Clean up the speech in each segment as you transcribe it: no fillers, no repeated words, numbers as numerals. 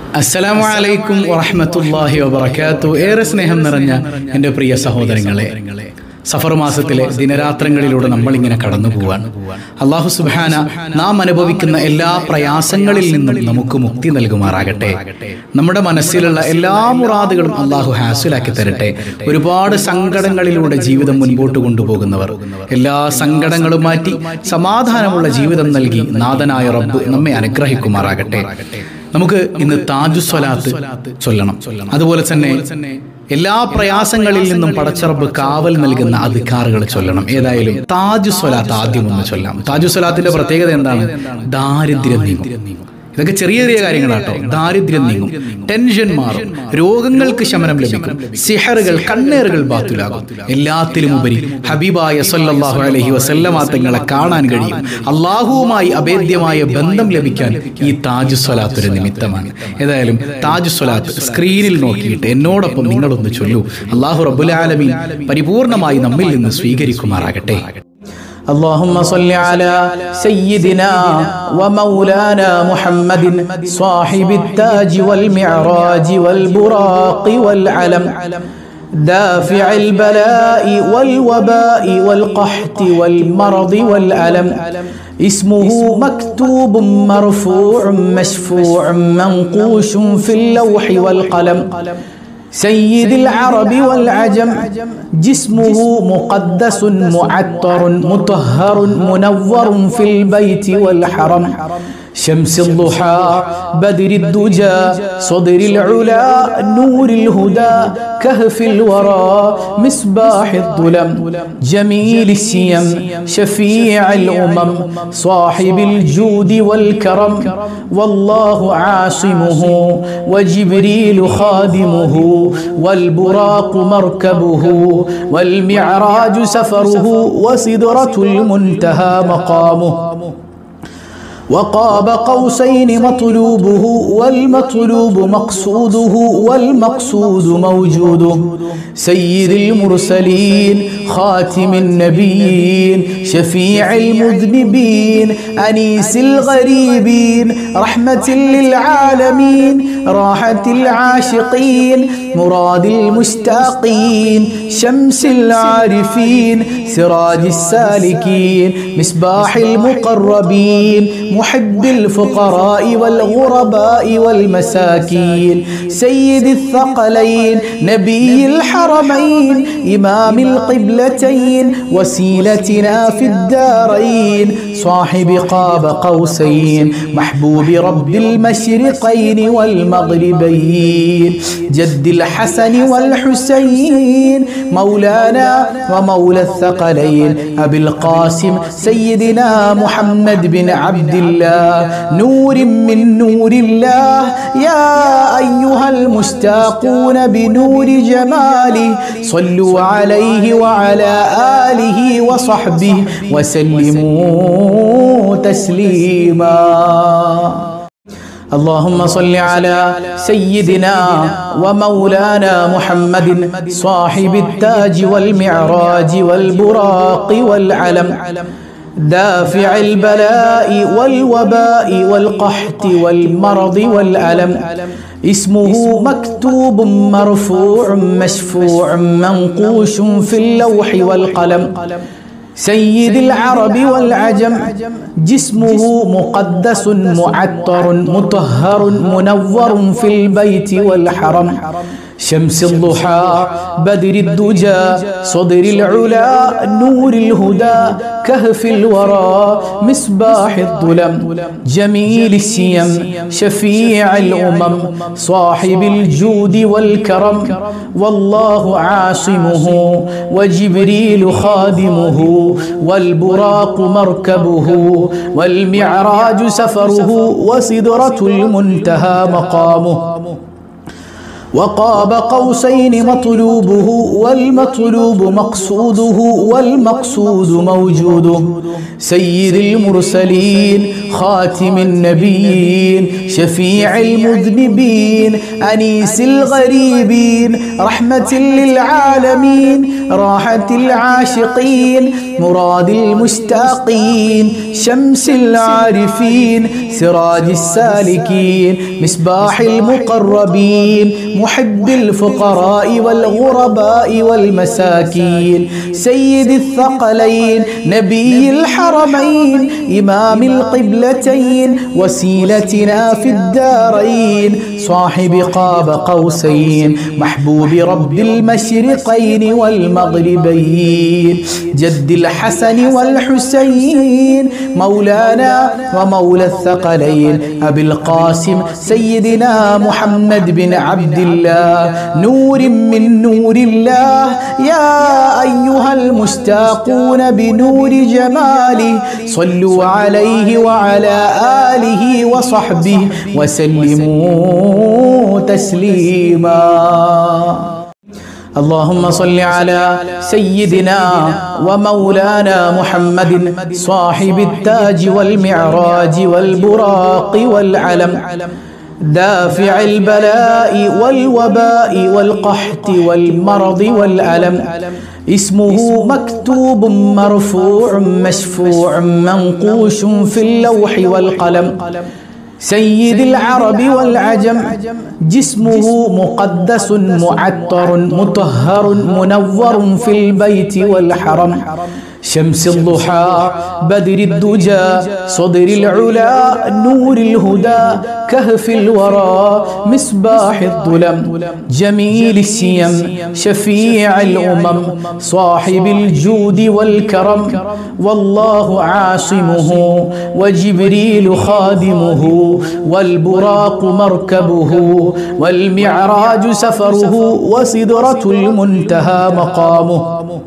അസ്സലാമു അലൈക്കും വറഹ്മത്തുള്ളാഹി വബറകാതുഹു. ഏറെ സ്നേഹം നിറഞ്ഞ എൻ്റെ പ്രിയ സഹോദരങ്ങളെ, സഫർ മാസത്തിലെ ദിനരാത്രങ്ങളിലൂടെ നമ്മളിങ്ങനെ കടന്നു പോവാൻ അല്ലാഹു സുബ്ഹാന നാം അനുഭവിക്കുന്ന എല്ലാ പ്രയാസങ്ങളിൽ നിന്നും നമുക്ക് മുക്തി നൽകുമാറാകട്ടെ. നമ്മുടെ മനസ്സിലുള്ള എല്ലാ മുറാദുകളും അല്ലാഹു ഹാസിലാക്കി തരട്ടെ. ഒരുപാട് സങ്കടങ്ങളിലൂടെ ജീവിതം മുൻപോട്ട് കൊണ്ടുപോകുന്നവർ എല്ലാ സങ്കടങ്ങളും മാറ്റി സമാധാനമുള്ള ജീവിതം നൽകി നാഥനായ റബ്ബ് നമ്മെ അനുഗ്രഹിക്കുമാറാകട്ടെ. നമുക്ക് ഇന്ന് താജു സ്വലാത്ത് ചൊല്ലണം. അതുപോലെ തന്നെ എല്ലാ പ്രയാസങ്ങളിൽ നിന്നും പടച്ച റബ്ബ് കാവൽ നൽകുന്ന അധികാറുകൾ ചൊല്ലണം. ഏതായാലും താജു സ്വലാത്ത് ആദ്യം ഒന്ന് ചൊല്ലാം. താജു സ്വലാത്തിന്റെ പ്രത്യേകത എന്താണ്? ദാരിദ്ര്യം നീങ്ങും. ഇതൊക്കെ ചെറിയ ചെറിയ കാര്യങ്ങളാട്ടോ. ദാരിദ്ര്യം നീങ്ങും, ടെൻഷൻ മാറും, രോഗങ്ങൾക്ക് ശമനം ലഭിക്കും, സിഹറുകൾ കണ്ണേറുകൾ ബാത്തുലാകും. എല്ലാത്തിലും ഉപരി ഹബീബായ സല്ലല്ലാഹു അലൈഹി വസല്ലമ തങ്ങളെ കാണാൻ കഴിയും. അള്ളാഹുവുമായി അഭേദ്യമായ ബന്ധം ലഭിക്കാൻ ഈ താജു സ്വലാത്ത് ഒരു നിമിത്തമാണ്. ഏതായാലും താജു സ്വലാത്ത് സ്ക്രീനിൽ നോക്കിയിട്ട് എന്നോടൊപ്പം നിങ്ങളൊന്ന് ചൊല്ലൂ. അല്ലാഹു റബ്ബുൽ ആലമീൻ പരിപൂർണമായി നമ്മിൽ നിന്ന് സ്വീകരിക്കുമാറാകട്ടെ. اللهم صل على سيدنا ومولانا محمد صاحب التاج والمعراج والبراق والعلم دافع البلاء والوباء والقحط والمرض والألم اسمه مكتوب مرفوع مشفوع منقوش في اللوح والقلم سيد العرب والعجم جسمه مقدس معطر مطهر منور في البيت والحرم شمس الضحى بدر الدجى صدر العلا نور الهدى كهف الورى مصباح الظلم جميل السيم شفيع الأمم صاحب الجود والكرم والله عاصمه وجبريل خادمه والبراق مركبه والمعراج سفره وسدرة المنتهى مقامه وقاب قوسين مطلوبه والمطلوب مقصوده والمقصود موجوده سيد المرسلين خاتم النبيين شفيع المذنبين أنيس الغريبين رحمة للعالمين راحة العاشقين مراد المشتاقين شمس العارفين سراج السالكين مصباح المقربين محب الفقراء والغرباء والمساكين سيد الثقلين نبي الحرمين إمام القبلتين وسيلتنا في الدارين صاحب قاب قوسين محبوب رب المشرقين والمغربين جد الحسن والحسين مولانا ومولى الثقلين أبي القاسم سيدنا محمد بن عبد الله نور من نور الله يا أيها المشتاقون بنور جماله صلوا عليه وعلى آله وصحبه وسلموا تسليما اللهم صل على سيدنا ومولانا محمد صاحب التاج والمعراج والبراق والعلم دافع البلاء والوباء والقحط والمرض والألم اسمه مكتوب مرفوع مشفوع منقوش في اللوح والقلم سيد العرب والعجم جسمه مقدس معطر مطهر منور في البيت والحرم شمس الضحى بدر الدجى صدر العلا نور الهدى كهف الورى مصباح الظلم جميل السيم شفيع الأمم صاحب الجود والكرم والله عاصمه وجبريل خادمه والبراق مركبه والمعراج سفره وسدرة المنتهى مقامه وقاب قوسين مطلوبه والمطلوب مقصوده والمقصود موجوده سيد المرسلين خاتم النبيين شفيع المذنبين أنيس الغريبين رحمة للعالمين راحة العاشقين مراد المشتاقين شمس العارفين سراج السالكين مصباح المقربين محب الفقراء والغرباء والمساكين سيد الثقلين نبي الحرمين إمام القبلتين وسيلتنا في الدارين صاحب قاب قوسين محبوب رب المشرقين والمغربين جد الحسن والحسين مولانا ومولى الثقلين أبي القاسم سيدنا محمد بن عبد الله نور من نور الله يا أيها المشتاقون بنور جماله صلوا عليه وعلى آله وصحبه وسلموا تسليما اللهم صل على سيدنا ومولانا محمد صاحب التاج والمعراج والبراق والعلم دافع البلاء والوباء والقحط والمرض والألم اسمه مكتوب مرفوع مشفوع منقوش في اللوح والقلم سيد العرب والعجم جسمه مقدس معطر مطهر منور في البيت والحرم شمس الضحى بدر الدجى صدر العلا نور الهدى كهف الورى مصباح الظلم جميل السيم شفيع الأمم صاحب الجود والكرم والله عاصمه وجبريل خادمه والبراق مركبه والمعراج سفره وسدرة المنتهى مقامه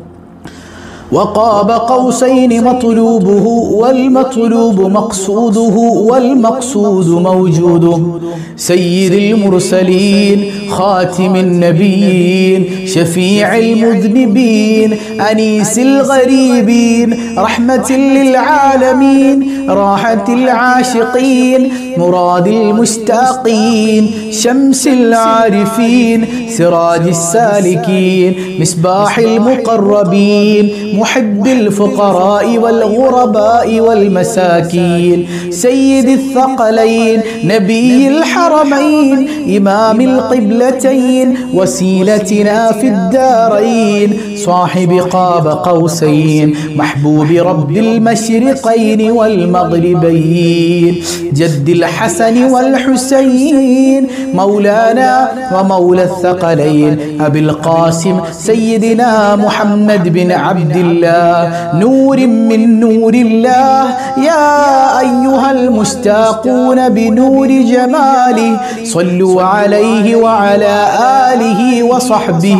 وقاب قوسين مطلوبه والمطلوب مقصوده والمقصود موجوده سيد المرسلين خاتم النبيين شفيع المذنبين أنيس الغريبين رحمة للعالمين راحة العاشقين مراد المشتاقين شمس العارفين سراج السالكين مصباح المقربين محب الفقراء والغرباء والمساكين سيد الثقلين نبي الحرمين إمام القبلتين وسيلتنا في الدارين صاحب قاب قوسين محبوب رب المشرقين والمغربين جد الحسن والحسين مولانا ومولى الثقلين أبي القاسم سيدنا محمد بن عبد الله نور من نور الله يا أيها المشتاقون بنور جماله صلوا عليه وعلى آله وصحبه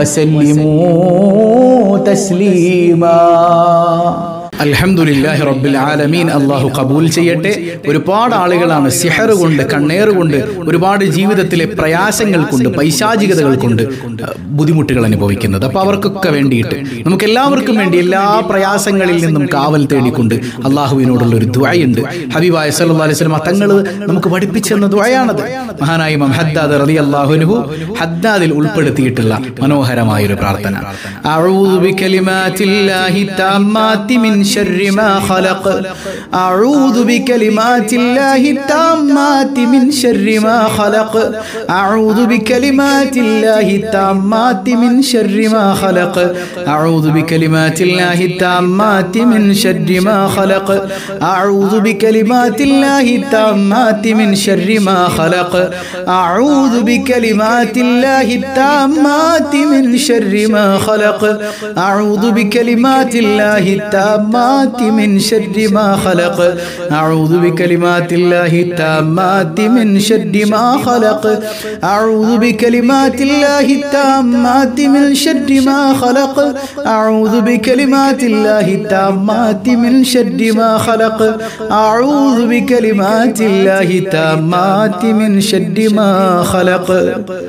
وسلموا تسليما അൽഹംദുലില്ലാഹി റബ്ബിൽ ആലമീൻ. അള്ളാഹു കബൂൽ ചെയ്യട്ടെ. ഒരുപാട് ആളുകളാണ് സിഹർ കൊണ്ട് കണ്ണേറ് കൊണ്ട് ഒരുപാട് ജീവിതത്തിലെ പ്രയാസങ്ങൾ കൊണ്ട് പൈശാചികതകൾ കൊണ്ട് ബുദ്ധിമുട്ടുകൾ അനുഭവിക്കുന്നത്. അപ്പോൾ അവർക്കൊക്കെ വേണ്ടിയിട്ട് നമുക്ക് എല്ലാവർക്കും വേണ്ടി എല്ലാ പ്രയാസങ്ങളിൽ നിന്നും കാവൽ തേടിക്കൊണ്ട് അള്ളാഹുവിനോടുള്ള ഒരു ദുആയുണ്ട്. ഹബീബായ സല്ലല്ലാഹു അലൈഹി വസല്ലം തങ്ങൾ നമുക്ക് പഠിപ്പിച്ചെന്ന ദുആയാണത്. മഹാനായ ഇമാം ഹദ്ദാദ് റളിയല്ലാഹു അൻഹു ഹദ്ദാദിൽ ഉൾപ്പെടുത്തിയിട്ടുള്ള മനോഹരമായ ഒരു പ്രാർത്ഥന. അഊദു ബികലിമാത്തില്ലാഹി തമ്മാത്തി മിൻ ശർരി മാ ഖലഖ അഊദു ബികലിമാത്തില്ലാഹി തമ്മാത്തി മിൻ ശർരി മാ ഖലഖ അഊദു ബികലിമാത്തില്ലാഹി തമ്മാത്തി മിൻ ശർരി മാ ഖലഖ അഊദു ബികലിമാത്തില്ലാഹി തമ്മാത്തി മിൻ ശർരി മാ ഖലഖ അഊദു ബികലിമാത്തില്ലാഹി തമ്മാത്തി മിൻ ശർരി മാ ഖലഖ അഊദു ബികലിമാത്തില്ലാഹി തമ്മാത്തി മിൻ ശർരി മാ ഖലഖ അഊദു ബികലിമാത്തില്ലാഹി തമ്മാത്തി മിൻ ശർരി മാ ഖലഖ അഊദു ബികലിമാത്തില്ലാഹി തമ്മാത്തി മിൻ ശർരി മാ ഖലഖ അഊദു ബികലിമാത്തില്ലാഹി തമ്മാത്തി മിൻ ശർരി മാ ഖലഖ അഊദു ബികലിമാത്തില്ലാഹി തമ്മാത്തി മിൻ ശർരി മാ ഖലഖ അഊദു ബികലിമാത്തില്ലാഹി തമ്മാത്തി മിൻ ശർരി മാ ഖലഖ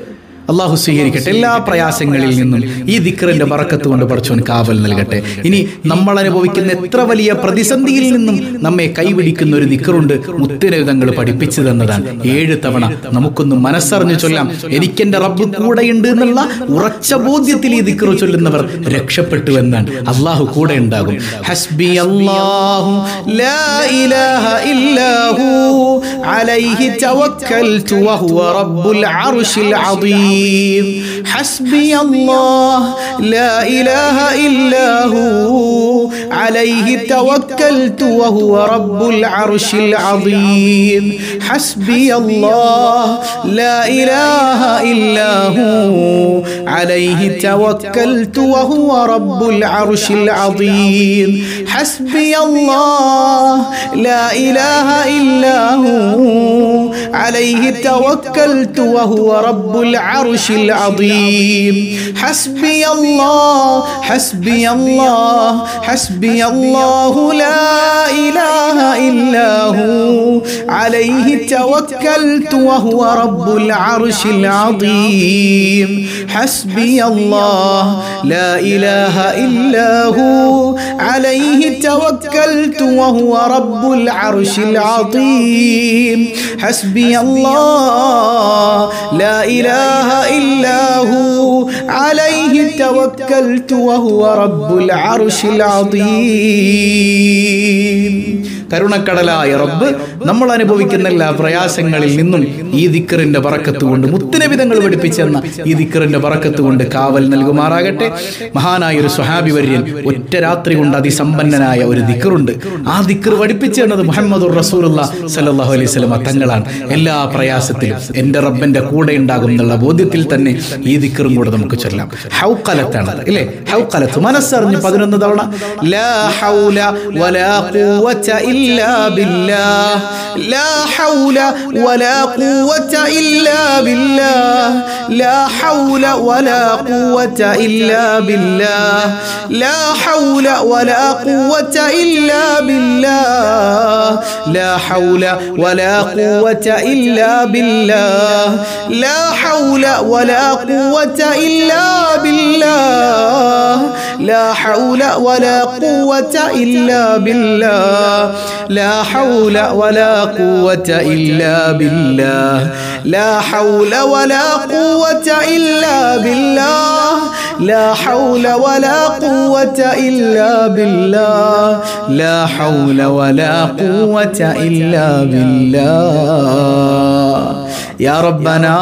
അള്ളാഹു സ്വീകരിക്കട്ടെ. എല്ലാ പ്രയാസങ്ങളിൽ നിന്നും ഈ ദിക്റിന്റെ ബറക്കത്ത് കൊണ്ട് പടച്ചോൻ കാവൽ നൽകട്ടെ. ഇനി നമ്മൾ അനുഭവിക്കുന്ന എത്ര വലിയ പ്രതിസന്ധിയിൽ നിന്നും നമ്മെ കൈപിടിക്കുന്ന ഒരു ദിക്റുണ്ട്, മുത്തുനബിതങ്ങൾ പഠിപ്പിച്ചു തന്നതാണ്. 7 തവണ നമുക്കൊന്ന് മനസ്സറിഞ്ഞു ചൊല്ലാം. എനിക്കെന്റെ റബ്ബ് കൂടെയുണ്ട് എന്നുള്ള ഉറച്ച ബോധ്യത്തിൽ ഈ ദിക്ർ ചൊല്ലുന്നവർ രക്ഷപ്പെട്ടു എന്നാണ്. അള്ളാഹു കൂടെ ഉണ്ടാകും. ഹസ്ബി അല്ലാഹു ലാ ഇലാഹ ഇല്ലാഹു അലൈഹി തവക്കൽതു വഹുവ റബ്ബുൽ അർശിൽ അദീം. حسبي الله لا إله إلا هو عليه توكلت وهو رب العرش العظيم. حسبي الله لا إله إلا هو عليه توكلت وهو رب العرش العظيم. حسبي الله لا إله إلا هو عليه توكلت وهو رب العرش العظيم. حسبي الله حسبي الله حسبي الله لا إله إلا هو عليه توكلت وهو رب العرش العظيم. حسبي الله لا إله إلا هو عليه توكلت وهو رب العرش العظيم. حسبي الله لا إله إلا هو عليه توكلت وهو رب العرش العظيم. കരുണക്കടലായ റബ്ബ് നമ്മൾ അനുഭവിക്കുന്ന എല്ലാ പ്രയാസങ്ങളിൽ നിന്നും ഈ ദിക്റിന്റെ ബറക്കത്ത് കൊണ്ട്, മുത്തുനബിതങ്ങൾ പഠിപ്പിച്ചെന്ന ഈ ദിക്റിന്റെ ബറക്കത്ത് കൊണ്ട് കാവൽ നൽകുമാറാകട്ടെ. മഹാനായ ഒരു സ്വഹാബി വര്യൻ ഒറ്റ രാത്രി കൊണ്ട് അതിസമ്പന്നനായ ഒരു ദിക്റുണ്ട്. ആ ദിക്ർ പഠിപ്പിച്ചു തന്നത് മുഹമ്മദുർ റസൂലുള്ളാഹി സ്വല്ലല്ലാഹു അലൈഹി വസല്ലം തങ്ങളാണ്. എല്ലാ പ്രയാസത്തിലും എൻ്റെ റബ്ബിന്റെ കൂടെ ഉണ്ടാകും എന്നുള്ള ബോധ്യത്തിൽ തന്നെ ഈ ദിക്റും കൂടെ നമുക്ക് ചൊല്ലാം. ഹൗഖലത്താണ് അല്ലേ? ഹൗഖലത്ത് മനസ്സറിഞ്ഞ് 11 തവണ ലാ ഹൗല വലാ ഖുവത إلا بالله لا حول ولا قوة إلا بالله لا حول ولا قوة إلا بالله لا حول ولا قوة إلا بالله لا حول ولا قوة إلا بالله لا حول ولا قوة إلا بالله لا حول ولا قوة إلا بالله لا حول ولا قوة إلا بالله لا حول ولا قوة إلا بالله لا حول ولا قوة إلا بالله لا حول ولا قوة إلا بالله يا ربنا.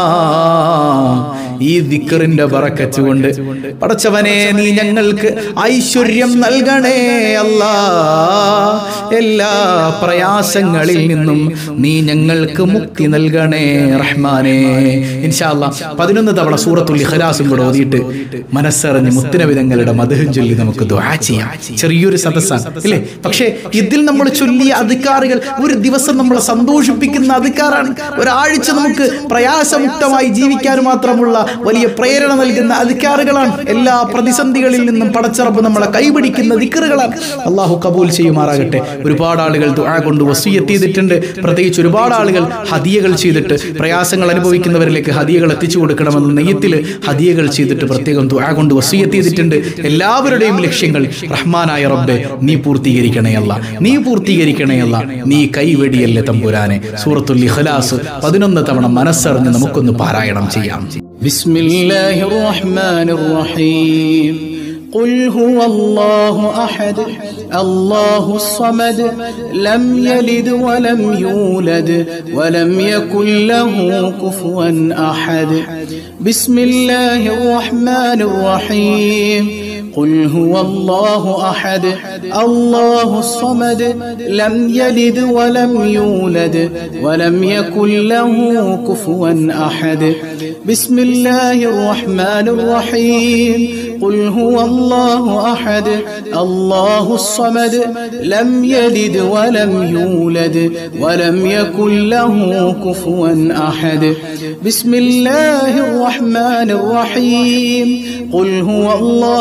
ഈ ദിക്റിന്റെ ബറക്കത്ത് കൊണ്ട് പടച്ചവനെ നീ ഞങ്ങൾക്ക് ഐശ്വര്യം നൽകണേ അല്ലാഹ്. എല്ലാ പ്രയാസങ്ങളിൽ നിന്നും നീ ഞങ്ങൾക്ക് മുക്തി നൽകണേ റഹ്മാനേ. ഇൻഷാ അല്ലാഹ് 11 തവണ സൂറത്തുൽ ഇഖ്ലാസും കൂടെ ഓതിയിട്ട് മനസ്സറിഞ്ഞ് മുത്തുനബിതങ്ങളുടെ മദ്ഹ് ചൊല്ലി നമുക്ക് ദുആ ചെയ്യാം. ചെറിയൊരു സദസ്സാണ് അല്ലേ? പക്ഷേ ഇതിൽ നമ്മൾ ചൊല്ലിയ അദ്കാറുകൾ ഒരു ദിവസം നമ്മളെ സന്തോഷിപ്പിക്കുന്ന അദ്കാറാണ്. ഒരാഴ്ച നമുക്ക് പ്രയാസമുക്തമായി ജീവിക്കാൻ മാത്രമുള്ള വലിയ പ്രേരണ നൽകുന്ന അദ്കാറുകളാണ്. എല്ലാ പ്രതിസന്ധികളിൽ നിന്നും പടച്ചറബ് നമ്മളെ കൈപിടിക്കുന്ന ദിക്റുകളാണ്. അള്ളാഹു കബൂൽ ചെയ്യുമാറാകട്ടെ. ഒരുപാട് ആളുകൾ ദുആ കൊണ്ട് വസിയ്യത്ത് ചെയ്തിട്ടുണ്ട്. പ്രത്യേകിച്ച് ഒരുപാട് ആളുകൾ ഹദിയകൾ ചെയ്തിട്ട് പ്രയാസങ്ങൾ അനുഭവിക്കുന്നവരിലേക്ക് ഹദിയകൾ എത്തിച്ചു കൊടുക്കണമെന്ന നെയ്യത്തിൽ ഹദിയകൾ ചെയ്തിട്ട് പ്രത്യേകം ദുആ കൊണ്ട് വസിയ്യത്ത് ചെയ്തിട്ടുണ്ട്. എല്ലാവരുടെയും ലക്ഷ്യങ്ങൾ റഹ്മാനായ റബ്ബേ നീ പൂർത്തീകരിക്കണേ അല്ലാഹ്, നീ പൂർത്തീകരിക്കണേ അല്ലാഹ്, നീ കൈവെടിയല്ലേ തമ്പുരാനെ. സൂറത്തുൽ ഇഖ്ലാസ് 11 തവണ മനസ്സറിഞ്ഞ് നമുക്കൊന്ന് പാരായണം ചെയ്യാം. ബിസ്മില്ലാഹിർ റഹ്മാനിർ റഹീം. قل هو الله أحد الله الصمد لم يلد ولم يولد ولم يكن له كفوا أحد. بسم الله الرحمن الرحيم. قل هو الله أحد الله الصمد لم يلد ولم يولد ولم يكن له كفوا أحد. بسم الله الرحمن الرحيم. قل هو الله أحد الله الصمد لم يلد ولم يولد ولم يكن له كفوا أحد. بسم الله الرحمن الرحيم. قل هو الله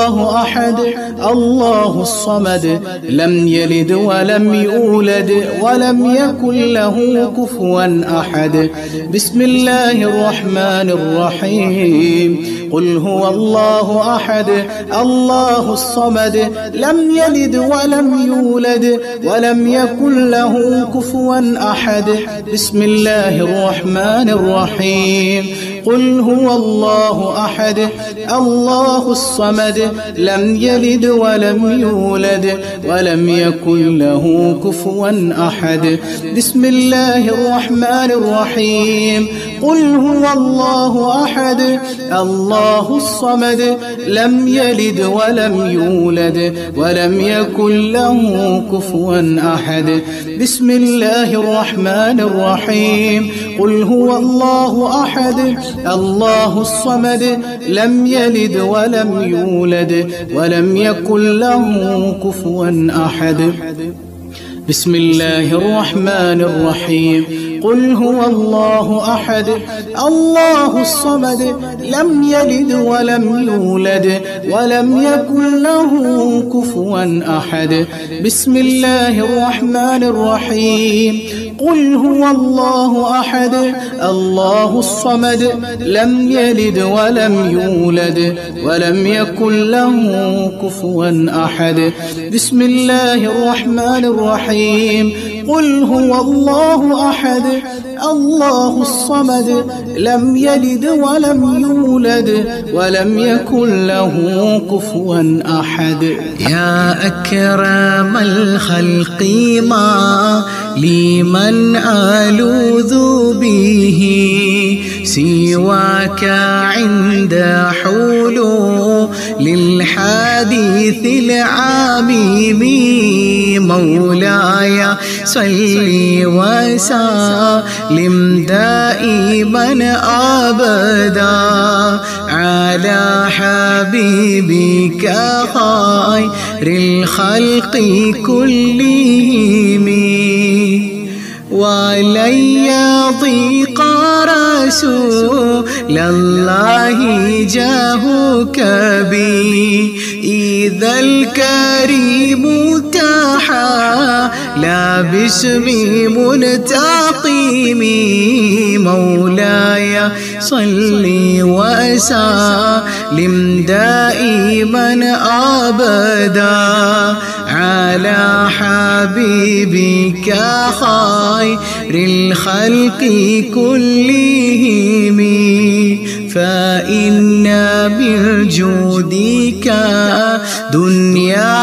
أحد الله الصمد لم يلد ولم يولد ولم يكن له كفوا أحد بسم الله الرحمن الرحيم قل هو الله أحد الله الصمد لم يلد ولم يولد ولم يكن له كفوا أحد بسم الله الرحمن الرحيم قل هو الله أحد الله الصمد لم يلد ولم يولد ولم يكن له كفوا أحد بسم الله الرحمن الرحيم قل هو الله أحد الله الصمد لم يلد ولم يولد ولم يكن له كفوا أحد بسم الله الرحمن الرحيم قل هو الله أحد الله الصمد لم يلد ولم يولد ولم يكن له كفوا أحد بسم الله الرحمن الرحيم قل هو الله أحد الله الصمد لم يلد ولم يولد ولم يكن له كفوا أحد بسم الله الرحمن الرحيم قل هو الله أحد الله الصمد لم يلد ولم يولد ولم يكن له كفوا أحد بسم الله الرحمن الرحيم قل هو الله أحد الله الصمد لم يلد ولم يولد ولم يكن له كفوا أحد يا أكرم الخلق ما لمن ألوذ به سواك عند حلول للحديث العميم مولاي صل وسلم دائما أبدا على حبيبك خير الخلق كلهم ولن يضيق رسول الله جاهك بي إذا الكريم تحالى باسم منتقم مولاي صل وسلم دائما أبدا على حبيبك خير الخلق كلهم فإن من جودك دنيا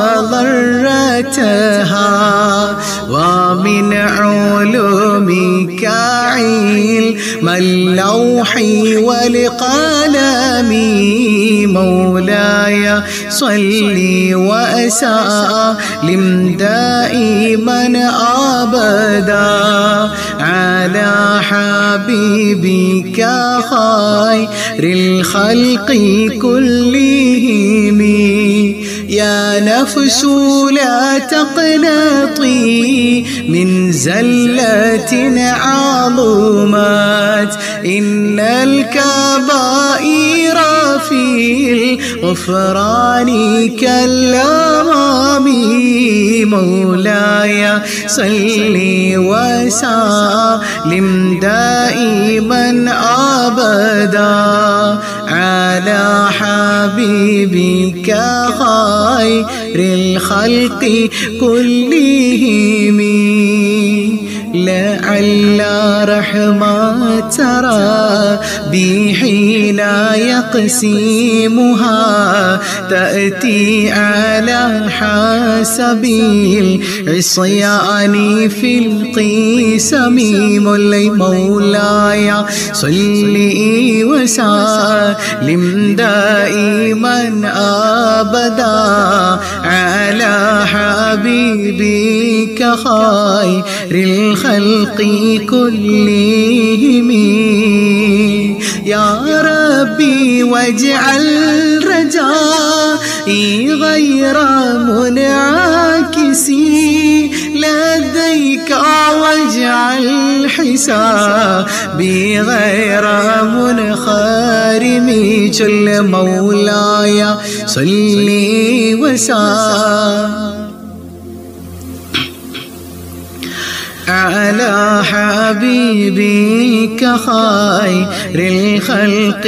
وضرتها ومن علومك علم اللوح والقلم مولاي صل وسلم دائما أبدا على حبيبك خير الخلق كلهم يا نفس لا تقنطي من زلة عظمت إن الكبائر في الغفران كالأمام مولاي صل وسلم دائما أبدا على حبيبك خير الخلق كلهم لعل رحمة ربي حين يقسمها تأتي على حسب العصيان في القسم مولاي صل وسلم دائما أبدا على حبيبك خير الخلق كلهم يا ربي واجعل رجائي غير منعكس لديك عليك واجعل حسابي غير منخرم جل مولاي صل وسلم على حبيبك خير الخلق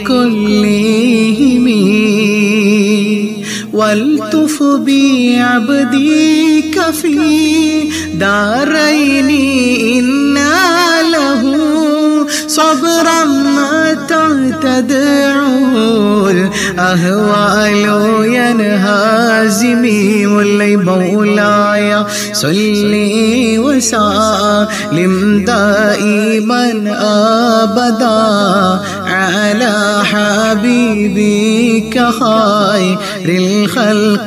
كلهم والتف بعبدك في دارين إن له صبرا متى تدعو الأهوال ينهزمي ولي مولاي صل وسلم دائما أبدا على حبيبك خير الخلق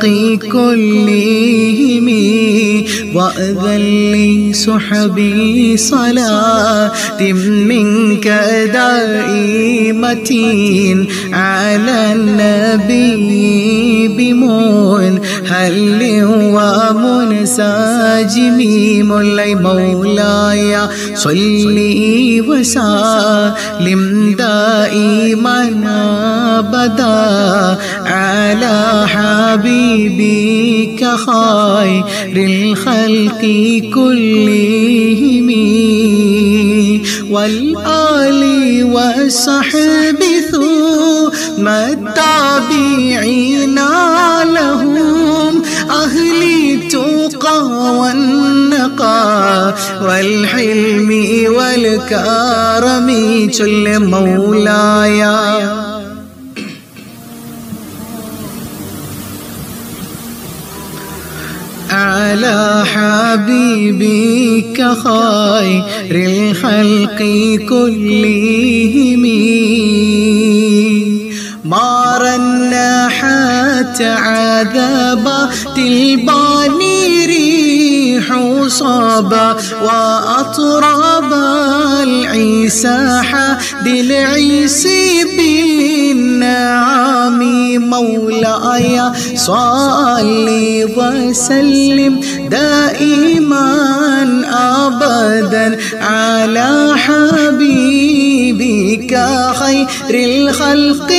كلهم وأذن لصحبي صلاة منك دائمة على النبي بمنهل ومنسجم مولاي مولاي صل وسلم دائما أبدا على حبيبك خير الخلق كلهم والآل والصحب ثم التابعين لهم أهل التقى والنقى والحلم والكرم جل مولاي على حبيبك خير الخلق كلهم ما رنحت عذابات الباني ريح صبا وأطرب العيسى حد العيسي بالنعم مولاي صل وسلم دائما أبدا على حبيبك خير الخلق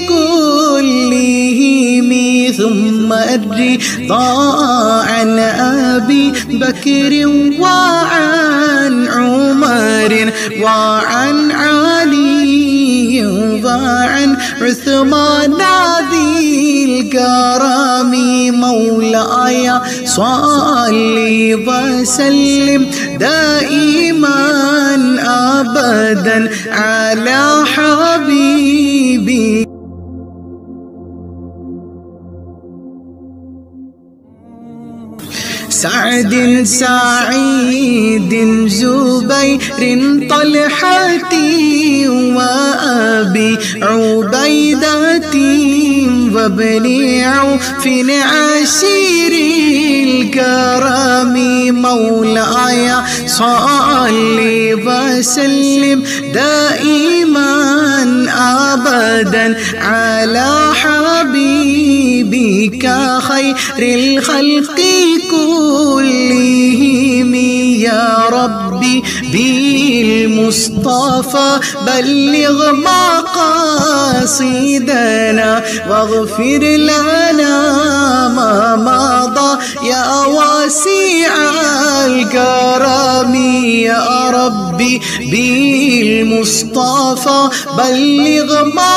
كلهم ثم الرضا عن أبي بكر وعن عمر وعن علي وعن عثمان ذي الكرم مولاي صل وسلم دائما أبدا على حبيبي سعد سعيد زبير طلحة وأبي عبيدة وابن عوف عشير الكرم مولاي صل وسلم دائما أبدا على حبيبك خير الخلق كلهم يا ربي بالمصطفى بلغ مقاصدنا واغفر لنا ما مضى يا واسع الكرم يا ربي بالمصطفى بلغ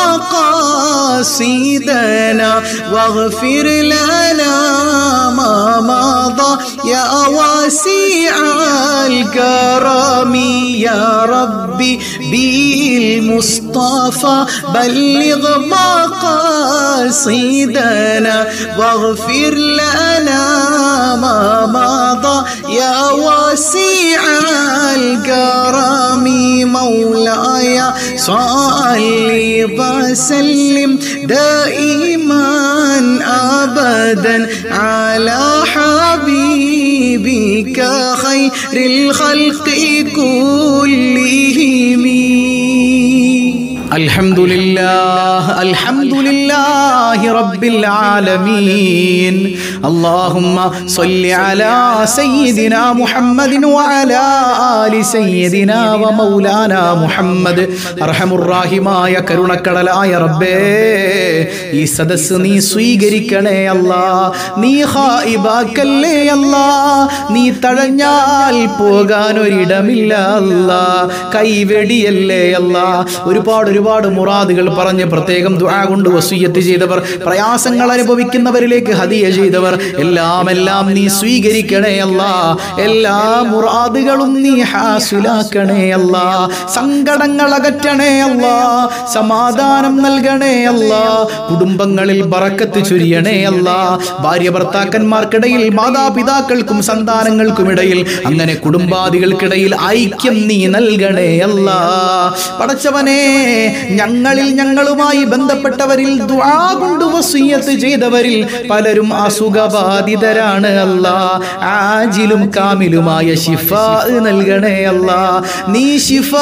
مقاصدنا واغفر لنا ما مضى يا واسع الكرم يا ربي بالمصطفى بلغ مقاصدنا واغفر لنا ما مضى يا واسع الكرم مولاي صل وسلم دائما أبدا على حبيبك خير الخلق كلهم. അൽഹംദുലില്ലാഹി റബ്ബിൽ ആലമീൻ. അല്ലാഹുമ്മ സ്വല്ലി അലാ സയ്യിദിനാ മുഹമ്മദിൻ വഅലാ ആലി സയ്യിദിനാ വമൗലാനാ മുഹമ്മദ്. അർഹമുർ റഹീമായ കരുണക്കടലായ റബ്ബേ, ഈ സദസ്സ് നീ സ്വീകരിക്കണേ അല്ലാ. നീ ഖായിബാക്കല്ലേ അല്ലാ. നീ തഴഞ്ഞാൽ പോകാൻ ഒരിടമില്ല അല്ലാ. കൈവെടിയല്ലേ അല്ലാ. ഒരുപാട് മുറാദുകൾ പറഞ്ഞ് പ്രത്യേകം ദുആ കൊണ്ട് വസിയ്യത്ത് ചെയ്തവർ, പ്രയാസങ്ങൾ അനുഭവിക്കുന്നവരിലേക്ക് ഹദിയ ചെയ്തവർ, എല്ലാം നീ സ്വീകരിക്കണേ അല്ലാ. എല്ലാ മുറാദുകളും നീ ഹാസിലാക്കണേ അല്ലാ. സങ്കടങ്ങൾ അകറ്റണേ അല്ലാ. സമാധാനം നൽകണേ അല്ലാ. കുടുംബങ്ങളിൽ ബറക്കത്ത് ചൊരിയണേ അല്ലാ. ഭാര്യ ഭർത്താക്കന്മാർക്കിടയിൽ, മാതാപിതാക്കൾക്കും സന്താനങ്ങൾക്കുമിടയിൽ, അങ്ങനെ കുടുംബാദികൾക്കിടയിൽ ഐക്യം നീ നൽകണേ അല്ലാ. പടച്ചവനെ, ഞങ്ങളുമായി ബന്ധപ്പെട്ടവരിൽ ദുആ കൊണ്ട് വസിയ്യത്ത് ചെയ്തവരിൽ പലരും അസുഖബാധിതരാണ് അല്ലാ. ആജിലും കാമിലുമായ ശിഫാ നൽകണേ അല്ലാ. നീ ശിഫാ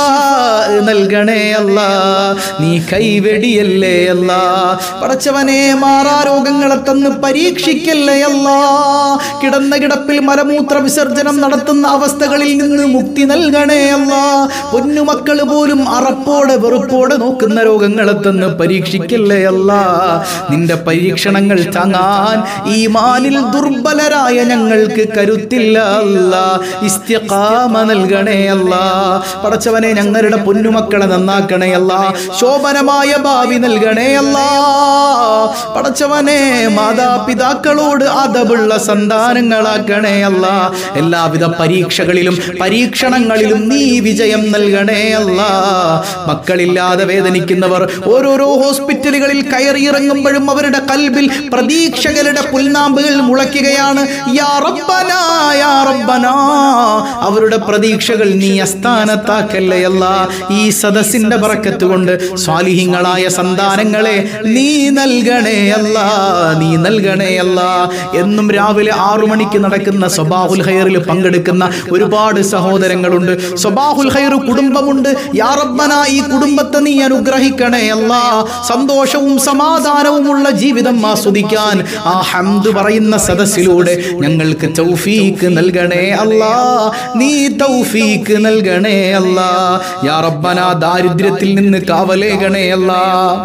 നൽകണേ അല്ലാ. നീ കൈവെടിയല്ലേ അല്ലാ. പടച്ചവനെ, മാറാരോഗങ്ങളെ തന്ന് പരീക്ഷിക്കല്ലേ അല്ലാ. കിടന്ന കിടപ്പിൽ മലമൂത്ര വിസർജനം നടത്തുന്ന അവസ്ഥകളിൽ നിന്ന് മുക്തി നൽകണേ അല്ലാ. പൊന്നുമക്കൾ പോലും അറപ്പോടെ വെറുപ്പോടെ നോക്കുന്ന രോഗങ്ങളെ തന്ന് പരീക്ഷിക്കല്ലേ അല്ലാ. നിന്റെ പരീക്ഷണങ്ങൾ താങ്ങാൻ ഈമാനിൽ ദുർബലരായ ഞങ്ങൾക്ക് കരുത്തില്ല അല്ലാ. ഇസ്തിഖാമ നൽകണേ അല്ലാ. പടച്ചവനെ, ഞങ്ങളുടെ പൊന്നുമക്കളെ നന്നാക്കണേ അല്ലാ. ശോഭനമായ ഭാവി നൽകണേ അല്ലാ. പടച്ചവനെ, മാതാപിതാക്കളോട് അദബുള്ള സന്താനങ്ങളാക്കണേ അല്ലാ. എല്ലാവിധ പരീക്ഷണങ്ങളിലും നീ വിജയം നൽകണേ അല്ലാ. മക്കളില്ലാതെ വേദനിക്കുന്നവർ ഓരോരോ ഹോസ്പിറ്റലുകളിൽ കയറിയിറങ്ങുമ്പോഴും അവരുടെ കൽബിൽ പ്രതീക്ഷകളുടെ പുൽനാമ്പുകൾ മുളയ്ക്കുകയാണ്. യാ റബ്ബനാ, യാ റബ്ബനാ. അവരുടെ പ്രതീക്ഷകൾ നീ അസ്ഥാനത്താക്കല്ലേ അല്ലാ. ഈ സദസ്സിന്റെ ബറക്കത്ത് കൊണ്ട് സ്വാലിഹീങ്ങളായ സന്താനങ്ങളെ നീ നൽകണേ അല്ലാ. നീ നൽകണേ അല്ലാ. എന്നും രാവിലെ 6 മണിക്ക് നടക്കുന്ന സ്വബാഹുൽ ഖൈറിൽ പങ്കെടുക്കുന്ന ഒരുപാട് സഹോദരങ്ങളുണ്ട്. സ്വബാഹുൽ ഖൈർ കുടുംബമുണ്ട്. യാ റബ്ബനാ, ഈ കുടുംബത്തെ നീ അനുഗ്രഹിക്കണേ അല്ലാ. സന്തോഷവും സമാധാനവുമുള്ള ജീവിതം ആസ്വദിക്കാൻ ആ ഹംദ് പറയുന്ന സദസ്സിലൂടെ ഞങ്ങൾക്ക് തൗഫീക്ക് നൽകണേ അല്ലാ. നീ തൗഫീക്ക് നൽകണേ അല്ലാ. യാ റബ്ബനാ, ദാരിദ്ര്യത്തിൽ നിന്ന് കാവലേകണേ അല്ലാ.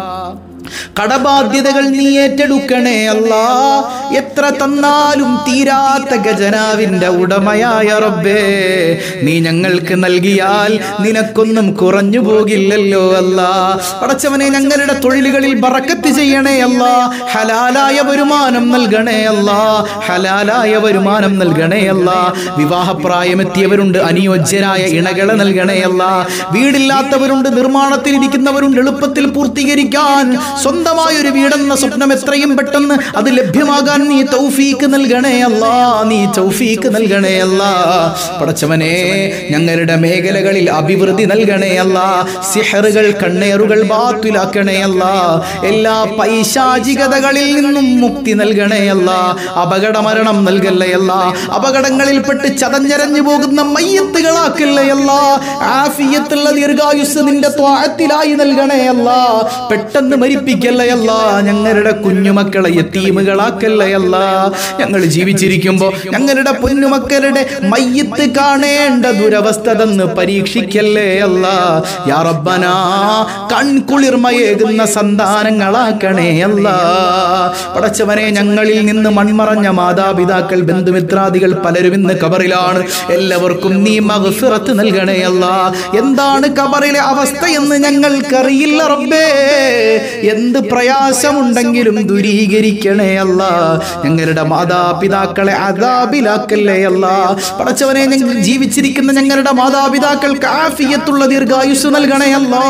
കടബാധ്യതകൾ നീ ഏറ്റെടുക്കണേ അല്ലാ. എത്ര തന്നാലും തീരാത്ത ഖജനാവിന്റെ ഉടമയായ റബ്ബേ, നീ ഞങ്ങൾക്ക് നൽകിയാൽ നിനക്കൊന്നും കുറഞ്ഞു പോകില്ലല്ലോ അല്ലാ. പടച്ചവനെ, ഞങ്ങളുടെ തൊഴിലുകളിൽ ബറക്കത്ത് ചെയ്യണേ അല്ലാ. ഹലാലായ വരുമാനം നൽകണേ അല്ലാ. ഹലാലായ വരുമാനം നൽകണേ അല്ലാ. വിവാഹപ്രായമെത്തിയവരുണ്ട്, അനുയോജ്യരായ ഇണകളെ നൽകണേ അല്ലാ. വീടില്ലാത്തവരുണ്ട്, നിർമ്മാണത്തിലിരിക്കുന്നവരുണ്ട്. എളുപ്പത്തിൽ പൂർത്തീകരിക്കാൻ സ്വന്തമായൊരു വീടെന്ന സ്വപ്നം എത്രയും പെട്ടെന്ന് അത് ലഭ്യമാകാൻ നീ തൗഫീക്ക് നൽകണേ അല്ലാ. നീ തൗഫീക്ക് നൽകണേ അല്ലാ. പടച്ചവനെ, ഞങ്ങളുടെ മേഖലകളിൽ അഭിവൃദ്ധി നൽകണേ അല്ലാ. സിഹറുകൾ, കണ്ണേറുകൾ ബാത്തിലാക്കണേ അല്ലാ. എല്ലാ പൈശാചികതകളിൽ നിന്നും മുക്തി നൽകണേ അല്ലാ. അപകട മരണം നൽകല്ലേ അല്ലാ. അപകടങ്ങളിൽപ്പെട്ട് ചതഞ്ഞരഞ്ഞു പോകുന്ന മയ്യത്തുകളാക്കല്ലേ അല്ലാ. ആഫിയത്തുള്ള ദീർഘായുസ് നിന്റെ ത്വാഅത്തിലായി നൽകണേ അല്ലാ. പെട്ടെന്ന് മരിപ്പിക്കല്ലേ അല്ലാ. ഞങ്ങളുടെ കുഞ്ഞുമക്കളെ യതീമുകളാക്കല്ലേ അല്ലാ. ഞങ്ങൾ ജീവിച്ചിരിക്കുമ്പോ ഞങ്ങളുടെ പൊന്നുമക്കളുടെ മയ്യത്ത് കാണേണ്ട ദുരവസ്ഥ തന്ന് പരീക്ഷിക്കല്ലേ അല്ലാ. യാ റബ്ബനാ, കൺകുളിർമയേകുന്ന സന്താനങ്ങളാക്കണേ അല്ലാ. പടച്ചവനെ, ഞങ്ങളിൽ നിന്ന് മൺമറഞ്ഞ മാതാപിതാക്കൾ, ബന്ധുമിത്രാദികൾ പലരും ഇന്ന് ഖബറിലാണ്. എല്ലാവർക്കും നീ മഗ്ഫിറത്ത് നൽകണേ അല്ലാ. എന്താണ് ഖബറിലെ അവസ്ഥയെന്ന് ഞങ്ങൾക്കറിയില്ല റബ്ബേ. എന്ത് പ്രയാസമുണ്ടെങ്കിലും ദൂരീകരിക്കണേ അല്ലാ. ഞങ്ങളുടെ മാതാപിതാക്കളെ അദാബിലാക്കല്ലേ അല്ലാ. പടച്ചവനെ, ഞങ്ങൾ ജീവിച്ചിരിക്കുന്ന ഞങ്ങളുടെ മാതാപിതാക്കൾക്ക് ആഫിയത്തുള്ള ദീർഘായുസ് നൽകണേ അല്ലാ.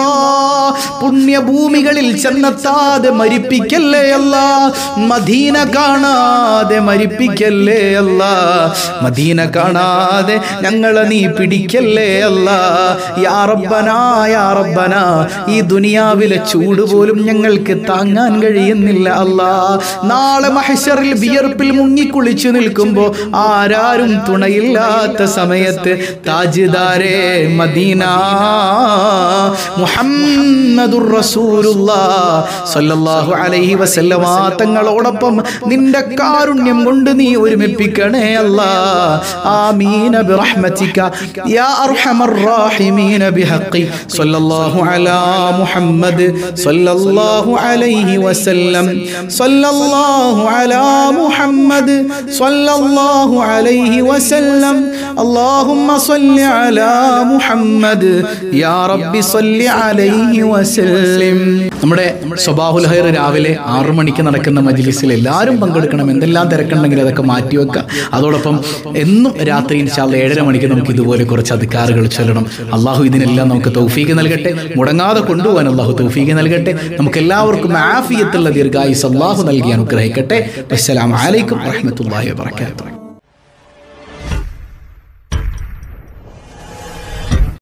പുണ്യഭൂമികളിൽ ചെന്നെത്താതെ മരിപ്പിക്കല്ലേ അല്ലാ. മദീന കാണാതെ മരിപ്പിക്കല്ലേ അല്ലാ. മദീന കാണാതെ ഞങ്ങളെ നീ പിടിക്കല്ലേ അല്ലാ. യാ റബ്ബനാ, യാ റബ്ബനാ, ഈ ദുനിയാവിലെ ചൂട് പോലും ഞങ്ങൾക്ക് താങ്ങാൻ കഴിയുന്നില്ല അല്ലാ. നാളെ മഹ്ശറിൽ വിയർപ്പിൽ മുങ്ങിക്കുളിച്ചു നിൽക്കുമ്പോ ആരാരും തുണയില്ലാത്ത സമയത്ത് താജ്ദാരെ മദീന മുഹമ്മദ് മുഹമ്മദുർ റസൂലുള്ളാഹ് സ്വല്ലല്ലാഹു അലൈഹി വസല്ലമ തങ്ങളോടൊപ്പം നിന്റെ കാരുണ്യം കൊണ്ട് നീ ഒരുമിപ്പിക്കണേ അല്ലാഹ്. ആമീൻ ബിറഹ്മതിക യാ അർഹമർ റഹീമീൻ ബിഹഖി സ്വല്ലല്ലാഹു അലാ മുഹമ്മദ് സ്വല്ലല്ലാഹു അലൈഹി വസല്ലം സ്വല്ലല്ലാഹു അലാ മുഹമ്മദ് സ്വല്ലല്ലാഹു അലൈഹി വസല്ലം അല്ലാഹുമ്മ സ്വല്ലി അലാ മുഹമ്മദ് യാ റബ്ബി സ്വല്ലി അലൈഹി വസല്ലം. നമ്മുടെ സ്വബാഹുൽ ഖൈർ രാവിലെ 6 മണിക്ക് നടക്കുന്ന മജ്ലിസിൽ എല്ലാവരും പങ്കെടുക്കണം. എന്തെല്ലാം തിരക്കുണ്ടെങ്കിൽ അതൊക്കെ മാറ്റിവെക്കുക. അതോടൊപ്പം എന്നും രാത്രി ഇൻഷാ അല്ലാഹ് 7:30 മണിക്ക് നമുക്ക് ഇതുപോലെ കുറച്ച് അദ്കാറുകൾ ചൊല്ലണം. അള്ളാഹു ഇതിനെല്ലാം നമുക്ക് തൗഫീഖ് നൽകട്ടെ. മുടങ്ങാതെ കൊണ്ടുപോകാൻ അള്ളാഹു തൗഫീഖ് നൽകട്ടെ. നമുക്ക് എല്ലാവർക്കും ആഫിയത്തുള്ള ദീർഘായുസ് അള്ളാഹു നൽകി അനുഗ്രഹിക്കട്ടെ. അസ്സലാമു അലൈക്കും വറഹ്മത്തുള്ളാഹി വബറകാതുഹു.